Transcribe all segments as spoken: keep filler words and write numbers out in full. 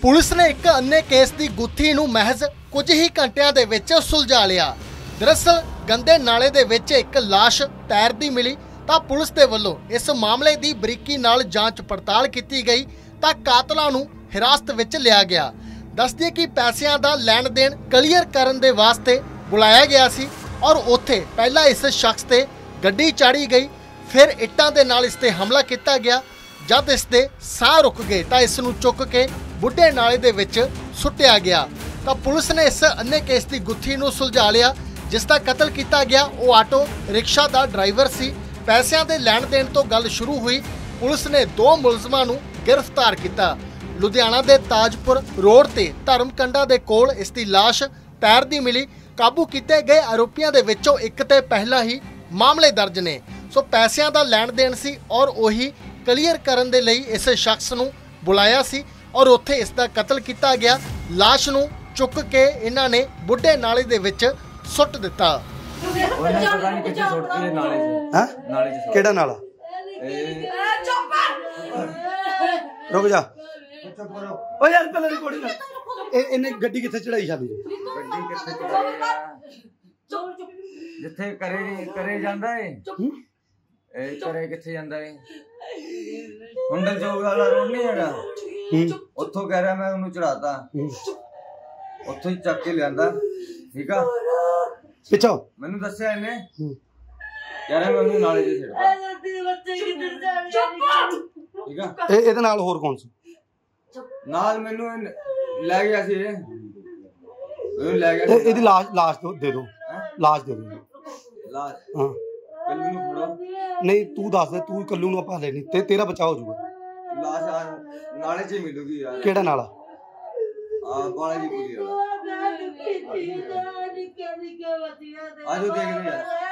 Police ने एक अन्य केस की गुत्थी नूं महज कुछ ही घंटिया दे विच सुलझा लिया। दरअसल गंदे नाले दे विच एक लाश तैरती मिली तां पुलिस दे वल्लों इस मामले की बरीकी नाल जांच पड़ताल की गई तां कातलां नूं हिरासत विच लिया गया। दस दिए कि पैसिਆਂ दा लैण देण क्लीयर करन दे वास्ते बुलाया गया सी और उत्थे पहला इस शख्स ते गड्डी चाड़ी गई, फिर इट्टां दे नाल इस ते हमला किया गया। जब इस दे साह रुक गए तां इस नूं चुक के बुढ़े नाले दे विच सुट्टिया गया। तां पुलिस ने इस अन्य केस की गुत्थी नूं सुलझा लिया। जिसका कतल किया गया वो आटो रिक्शा का ड्राइवर सी। पैसिਆਂ दे लैण देण तो गल शुरू हुई। पुलिस ने दो मुलजमां नूं गिरफ्तार किया। लुधियाना के ताजपुर रोड ते धर्मकंडा के कोल इसकी लाश तैरती मिली। काबू किए गए आरोपियों के विचों एक ते पहला ही मामले दर्ज ने। सो पैसिਆਂ का लैण देण सी और उही क्लीयर करन दे लई इस शख्स नूं बुलाया सी और उत्थे इसका कतल किया गया। लाश नूं चुक के इन्हां ने बुढ़े नाले दे विच सुट दिता। केड़ा नाला? रुक जा ओ यार पहले रिकॉर्डिंग कर। इन्हें गड्डी किथे चढ़ाई शादी गड्डी किथे चढ़ाई जिथे करे करे जांदा है ए करे किथे जांदा है हुंडल चौक वाला रोड नहीं हैगा उत्थों कह रहा मैं उन्हें चढ़ाता उत्थों ही चक के लियांदा। ठीक है पिछो मैनू दस्या इन्हें कह रहा मैं उन्हें नाले च छड्डता। ठीक है ए इहदे नाल होर कौन सी नाल मैनू लै गया सी मैनू लै गया सी। इहदी लाश लाश दे दो लाश दे दो लाश हां कल्लू नूं फड़ो नहीं तू दस दे तू कल्लू नूं आपा लेनी ते तेरा बचाव हो जाऊगा। लाश नाले च ही मिलूगी यार। केड़ा नाला? आ बाला जी पुली वाला आजो देखदे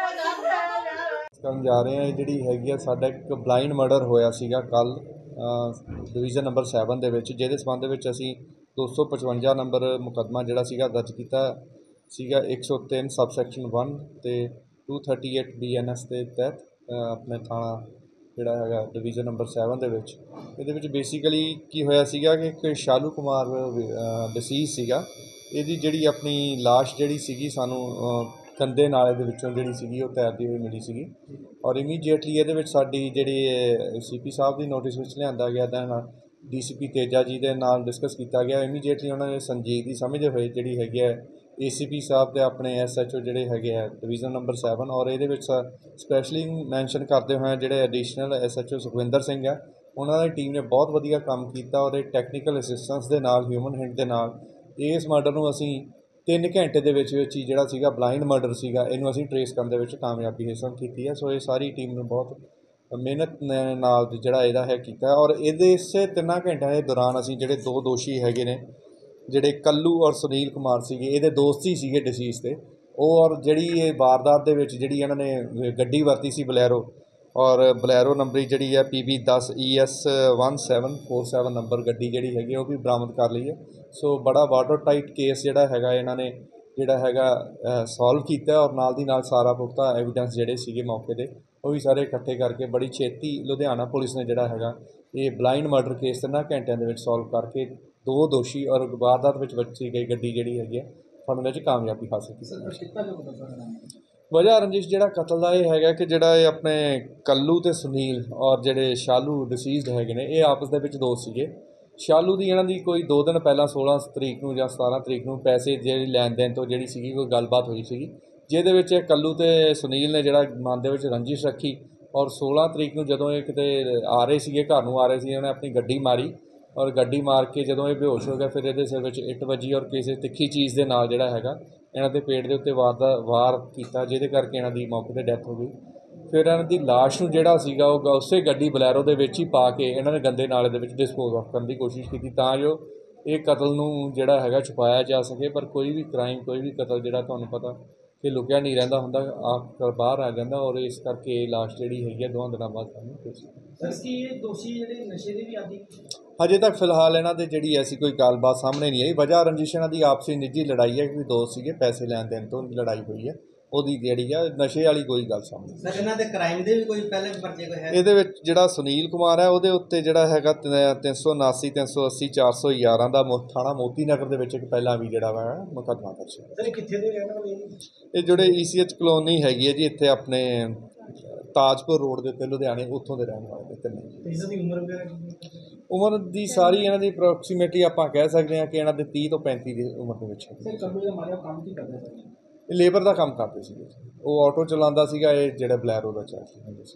यार। हम जा रहे हैं जिहड़ी हैगी आ साडा एक ब्लाइंड मर्डर होया सीगा कल डिवीजन नंबर सैवन दे विच जिहदे संबंध विच असीं दो सौ पचवंजा नंबर मुकदमा जिहड़ा सीगा दर्ज कीता सीगा एक सौ तीन सब सैक्शन वन ते two thirty eight B N S के तहत अपने थाना जिहड़ा हैगा डिवीजन नंबर सैवन दे विच इहदे विच बेसिकली की होया सीगा कि एक शालू कुमार डिसीज सीगा। इहदी जिहड़ी अपनी लाश जिहड़ी सीगी सानू कंधे नाले दे विचों जिहड़ी सीगी वो तैरती हुई मिली सीगी और इमीडिएटली इहदे विच साडी जिहड़ी सी पी साहब दी नोटिस विच लिआंदा गया then D C P Teja ji दे नाल डिस्कस किया गया। इमीडिएटली उन्होंने संजीदगी समझदे होए जिहड़ी हैगी है ए सी पी साहब ते अपने एस एच ओ जिहड़े हैगे है डिवीजन नंबर सैवन और इहदे विच स्पैशली मैंशन करते हुए जिहड़े additional S H O Sukhwinder Singh है उन्होंने टीम ने बहुत वधिया काम किया और टैक्नीकल असिस्टेंस दे नाल ह्यूमन हिंट दे नाल इस मर्डर नूं असीं तीन घंटे दे विच विच ही जिहड़ा सीगा ब्लाइंड मर्डर सीगा इहनूं असीं ट्रेस करन दे विच कामयाबी हासिल कीती है। सो ये सारी टीम ने बहुत मेहनत नाल जिहड़ा इहदा है कीता और इहदे इसे तिन्नां घंटिਆਂ ਦੇ दौरान असीं जिहड़े दो दोषी हैगे ने जिहड़े कल्लू और सुनील कुमार सीगे इहदे दोस्त ही सीगे डिसीज ते ਉਹ और जिहड़ी ये वारदात दे विच जिहड़ी इन्हां ने गड्डी वरती सी बलैरो और बलैरो नंबरी जिहड़ी है पी बी दस E S one seven four seven number गड्डी जिहड़ी हैगी वो भी बरामद कर ली है। सो बड़ा वाटर टाइट केस जिहड़ा हैगा इन्हां ने जिहड़ा हैगा सॉल्व किया और नाल दी नाल सारा पुख्ता एविडेंस जिहड़े सीगे मौके ते वो भी सारे इकट्ठे करके बड़ी छेती लुधियाना पुलिस ने जिहड़ा हैगा ये ब्लाइंड मर्डर केस तिन्नां घंटिਆਂ ਦੇ ਵਿੱਚ सॉल्व करके दो दोषी और वारदात ਵਿੱਚ वरती गई गड्डी जिहड़ी हैगी फड़न ਵਿੱਚ कामयाबी हासिल की। वजह रंजिश जिहड़ा कतल का यह है कि जिहड़ा अपने कल्लू ते सुनील और जिहड़े शालू डिसीजड हैगे ने ये आपस दे विच दोस्त सीगे। शालू दी इन्हां दी कोई दो दिन पहला सोलह तरीक नूं जां सतारह तरीक नूं पैसे जिहड़ी लैन देन तो जिहड़ी सीगी कोई गलबात हुई सीगी जिहदे विच कल्लू ते सुनील ने जिहड़ा मन दे विच रंजिश रखी और सोलह तरीक नूं जदों ये किते आ रहे सीगे घर नूं आ रहे सीगे उन्हें अपनी गड्डी मारी और गड्डी मार के जदों ये बेहोश हो गया फिर इहदे सिर विच इट वजी और किसी तिखी चीज़ दे नाल जिहड़ा हैगा इन्हां दे पेट दे उत्ते वार दा वार कीता जिहदे करके इन्हां दी मौके ते डैथ हो गई। फिर इन्हां दी लाश नूं जिहड़ा सीगा वो उसे गड्डी बलैरो दे विच ही पा के इन्हां ने गंदे नाले दे विच डिस्पोज ऑफ करन दी कोशिश कीती तां जो ये कतल नूं जिहड़ा हैगा छुपाया जा सके। पर कोई भी क्राइम कोई भी कतल जिहड़ा तुहानूं पता कि लुकिया नहीं रहिंदा हुंदा आप बाहर आ जांदा और इस करके लाश जिहड़ी हैगी है दोवां दिनां बाद सानूं हजे तक फिलहाल इन्हां दे जिहड़ी ऐसी कोई गलबात सामने नहीं आई। वजह रंजिश इन्हां दी आपसी निजी लड़ाई है कि दोस्त सीगे पैसे लैन देन तो लड़ाई हुई है ਉਹਦੀ ਜਿਹੜੀ ਆ ਨਸ਼ੇ ਵਾਲੀ ਕੋਈ ਗੱਲ ਸਾਹਮਣੇ। ਸਰ ਇਹਨਾਂ ਦੇ ਕ੍ਰਾਈਮ ਦੇ ਵੀ ਕੋਈ ਪਹਿਲੇ ਪਰਚੇ ਕੋਈ ਹੈ? ਇਹਦੇ ਵਿੱਚ ਜਿਹੜਾ ਸੁਨੀਲ ਕੁਮਾਰ ਹੈ ਉਹਦੇ ਉੱਤੇ ਜਿਹੜਾ ਹੈਗਾ ਤਿੰਨ ਸੌ ਉਨਾਸੀ ਤਿੰਨ ਸੌ ਅੱਸੀ ਚਾਰ ਸੌ ਗਿਆਰਾਂ ਦਾ ਮੁ ਥਾਣਾ ਮੋਤੀ ਨਗਰ ਦੇ ਵਿੱਚ ਇੱਕ ਪਹਿਲਾਂ ਵੀ ਜਿਹੜਾ ਵਾ ਮੁਕੱਦਮਾ ਦਰਜ ਹੈ। ਸਰ ਕਿੱਥੇ ਦੇ ਰਹਿਣ ਵਾਲੇ? ਇਹ ਜਿਹੜੇ ਈ ਸੀ ਐਚ ਕਲੋਨੀ ਹੈਗੀ ਹੈ ਜੀ, ਇੱਥੇ ਆਪਣੇ ਤਾਜਪੁਰ ਰੋਡ ਦੇ ਉੱਤੇ ਲੁਧਿਆਣੇ, ਉੱਥੋਂ ਦੇ ਰਹਿਣ ਵਾਲੇ ਤਿੰਨੇ। ਇਸ ਦੀ ਉਮਰ ਵਗੈਰਾ ਕਿੰਨੀ? ਉਮਰ ਦੀ ਸਾਰੀ ਇਹਨਾਂ ਦੀ ਅਪਰੋਕਸੀਮੇਟਲੀ ਆਪਾਂ ਕਹਿ ਸਕਦੇ ਹਾਂ ਕਿ ਇਹਨਾਂ ਦੇ ਤੀਹ ਤੋਂ ਪੈਂਤੀ ਦੀ ਉਮਰ ਦੇ ਵਿੱਚ ਹੈ। ਸਰ ਕੰਪਨੀ ਦਾ ਮਾਰਿਆ ਕੰਮ ਕੀ ਕਰਦਾ ਸਰ? ਇਹ ਲੇਬਰ ਦਾ ਕੰਮ ਕਰਦੇ ਸੀਗੇ, ਉਹ ਆਟੋ ਚਲਾਉਂਦਾ ਸੀਗਾ, ਇਹ ਜਿਹੜਾ ਬਲੈਰੋ ਦਾ ਚਾਲਕ ਹੁੰਦਾ ਸੀ।